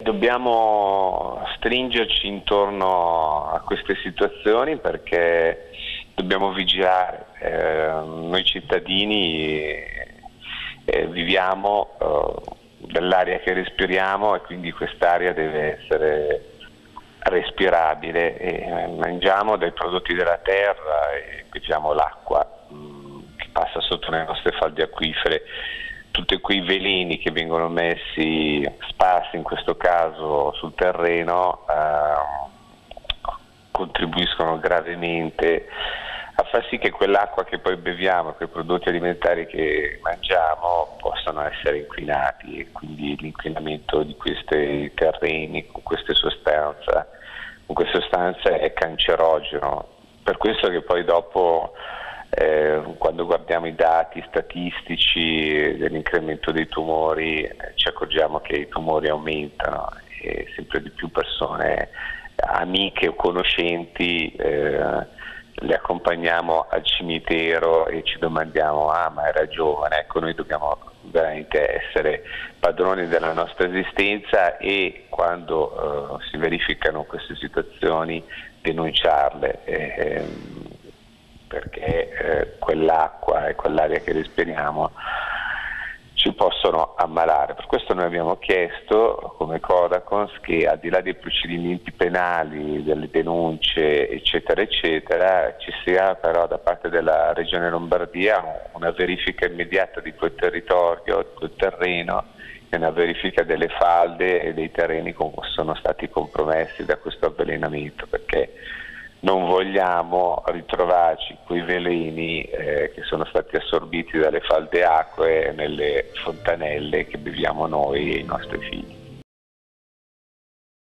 Dobbiamo stringerci intorno a queste situazioni perché dobbiamo vigilare. Noi cittadini viviamo dell'aria che respiriamo e quindi quest'aria deve essere respirabile e mangiamo dei prodotti della terra e beviamo l'acqua che passa sotto le nostre falde acquifere. Tutti quei veleni che vengono messi, sparsi in questo caso sul terreno, contribuiscono gravemente a far sì che quell'acqua che poi beviamo, quei prodotti alimentari che mangiamo possano essere inquinati, e quindi l'inquinamento di questi terreni con queste sostanze è cancerogeno. Per questo che poi dopo quando guardiamo i dati statistici dell'incremento dei tumori ci accorgiamo che i tumori aumentano e sempre di più persone, amiche o conoscenti, le accompagniamo al cimitero e ci domandiamo: ah, ma era giovane. Ecco, noi dobbiamo veramente essere padroni della nostra esistenza e quando si verificano queste situazioni denunciarle. Perché quell'acqua e quell'aria che respiriamo ci possono ammalare. Per questo noi abbiamo chiesto come Codacons che al di là dei procedimenti penali, delle denunce eccetera eccetera, ci sia però da parte della Regione Lombardia una verifica immediata di quel territorio, di quel terreno, e una verifica delle falde e dei terreni che sono stati compromessi da questo avvelenamento, perché non vogliamo ritrovarci quei veleni che sono stati assorbiti dalle falde acquee nelle fontanelle che beviamo noi e i nostri figli.